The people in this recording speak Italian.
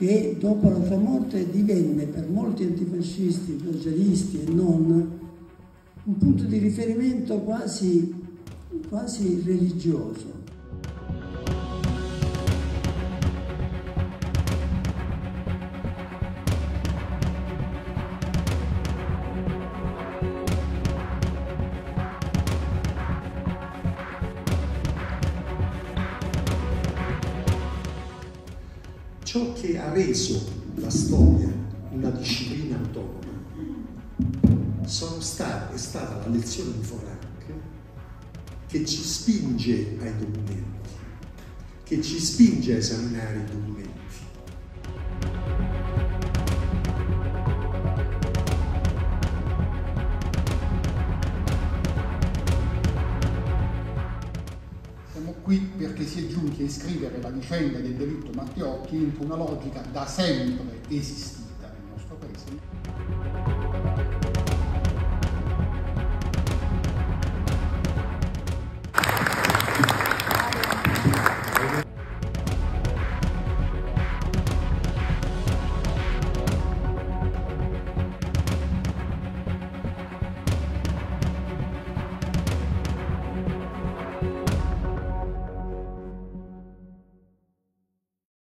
che dopo la sua morte divenne per molti antifascisti, socialisti e non, un punto di riferimento quasi religioso. Ciò che ha reso la storia una disciplina autonoma è stata la lezione di Forac, che ci spinge ai documenti, che ci spinge a esaminare i documenti. Siamo qui perché si è giunti a iscrivere la vicenda del delitto Matteotti entro una logica da sempre esistita nel nostro paese.